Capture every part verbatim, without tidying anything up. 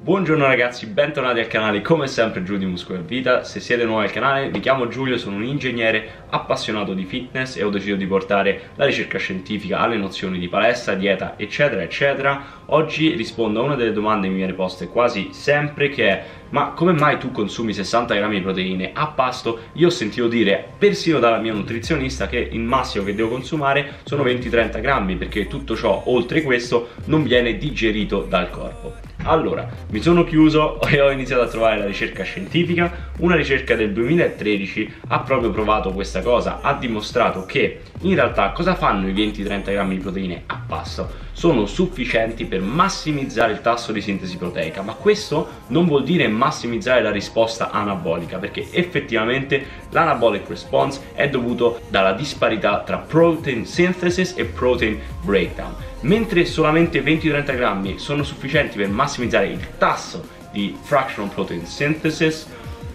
Buongiorno ragazzi, bentornati al canale, come sempre Giulio di Muscolo e Vita. Se siete nuovi al canale, mi chiamo Giulio, sono un ingegnere appassionato di fitness e ho deciso di portare la ricerca scientifica alle nozioni di palestra, dieta, eccetera eccetera. Oggi rispondo a una delle domande che mi viene poste quasi sempre, che è: ma come mai tu consumi sessanta grammi di proteine a pasto? Io ho sentito dire persino dalla mia nutrizionista che il massimo che devo consumare sono venti trenta grammi, perché tutto ciò oltre questo non viene digerito dal corpo. Allora, mi sono chiuso e ho iniziato a trovare la ricerca scientifica. Una ricerca del duemilatredici ha proprio provato questa cosa, ha dimostrato che in realtà cosa fanno i venti trenta grammi di proteine a pasto? Sono sufficienti per massimizzare il tasso di sintesi proteica, ma questo non vuol dire massimizzare la risposta anabolica, perché effettivamente l'anabolic response è dovuto dalla disparità tra protein synthesis e protein breakdown. Mentre solamente venti trenta grammi sono sufficienti per massimizzare il tasso di fractional protein synthesis,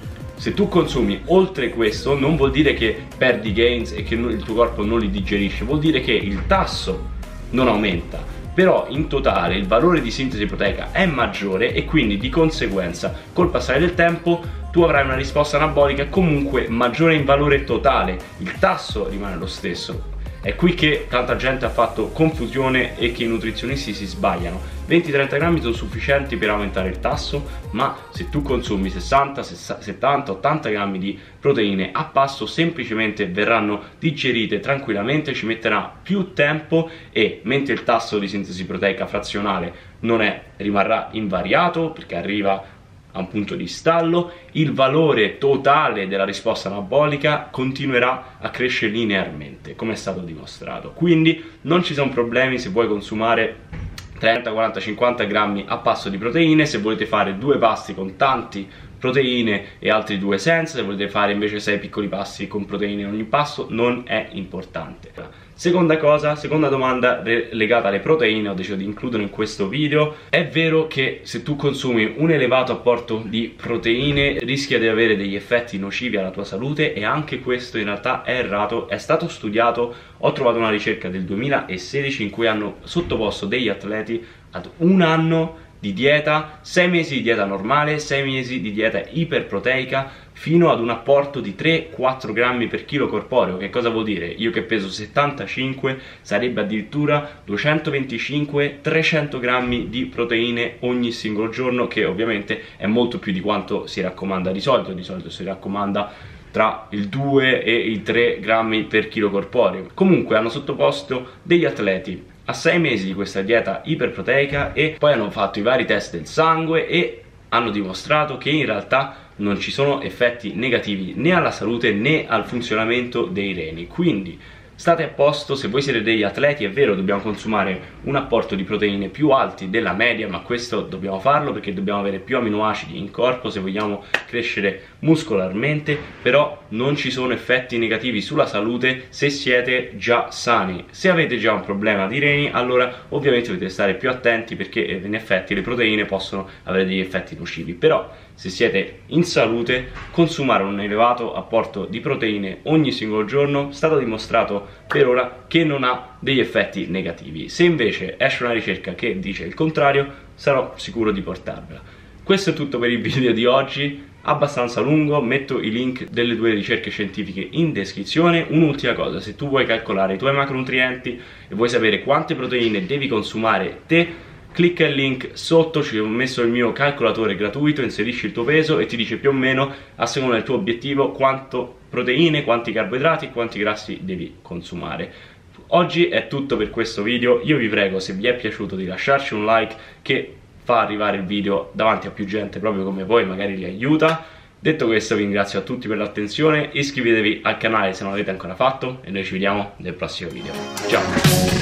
se tu consumi oltre questo non vuol dire che perdi gains e che il tuo corpo non li digerisce, vuol dire che il tasso non aumenta, però in totale il valore di sintesi proteica è maggiore e quindi di conseguenza col passare del tempo tu avrai una risposta anabolica comunque maggiore in valore totale, il tasso rimane lo stesso. È qui che tanta gente ha fatto confusione e che i nutrizionisti si sbagliano. venti trenta grammi sono sufficienti per aumentare il tasso, ma se tu consumi sessanta, settanta, ottanta grammi di proteine a pasto semplicemente verranno digerite tranquillamente, ci metterà più tempo e mentre il tasso di sintesi proteica frazionale non è, rimarrà invariato perché arriva a un punto di stallo, il valore totale della risposta anabolica continuerà a crescere linearmente, come è stato dimostrato. Quindi non ci sono problemi se vuoi consumare trenta, quaranta, cinquanta grammi a pasto di proteine, se volete fare due pasti con tanti proteine e altri due senza, se volete fare invece sei piccoli pasti con proteine in ogni pasto, non è importante. Seconda cosa, seconda domanda legata alle proteine, ho deciso di includere in questo video. È vero che se tu consumi un elevato apporto di proteine rischia di avere degli effetti nocivi alla tua salute, e anche questo in realtà è errato, è stato studiato. Ho trovato una ricerca del duemilasedici in cui hanno sottoposto degli atleti ad un anno di dieta, sei mesi di dieta normale, sei mesi di dieta iperproteica, fino ad un apporto di tre quattro grammi per chilo corporeo. Che cosa vuol dire? Io che peso settantacinque, sarebbe addirittura duecentoventicinque trecento grammi di proteine ogni singolo giorno, che ovviamente è molto più di quanto si raccomanda di solito. Di solito si raccomanda tra il due e i tre grammi per chilo corporeo. Comunque hanno sottoposto degli atleti a sei mesi di questa dieta iperproteica e poi hanno fatto i vari test del sangue e hanno dimostrato che in realtà non ci sono effetti negativi né alla salute né al funzionamento dei reni. Quindi state a posto, se voi siete degli atleti. È vero, dobbiamo consumare un apporto di proteine più alti della media, ma questo dobbiamo farlo perché dobbiamo avere più aminoacidi in corpo se vogliamo crescere muscolarmente, però non ci sono effetti negativi sulla salute se siete già sani. Se avete già un problema di reni, allora ovviamente dovete stare più attenti, perché in effetti le proteine possono avere degli effetti nocivi. Però se siete in salute, consumare un elevato apporto di proteine ogni singolo giorno è stato dimostrato per ora che non ha degli effetti negativi. Se invece esce una ricerca che dice il contrario, sarò sicuro di portarvela. Questo è tutto per il video di oggi, abbastanza lungo. Metto i link delle due ricerche scientifiche in descrizione. Un'ultima cosa: se tu vuoi calcolare i tuoi macronutrienti e vuoi sapere quante proteine devi consumare te, clicca il link sotto, ci ho messo il mio calcolatore gratuito, inserisci il tuo peso e ti dice più o meno, a seconda del tuo obiettivo, quanto proteine, quanti carboidrati, quanti grassi devi consumare. Oggi è tutto per questo video. Io vi prego, se vi è piaciuto, di lasciarci un like che fa arrivare il video davanti a più gente proprio come voi, magari li aiuta. Detto questo, vi ringrazio a tutti per l'attenzione, iscrivetevi al canale se non l'avete ancora fatto e noi ci vediamo nel prossimo video. Ciao!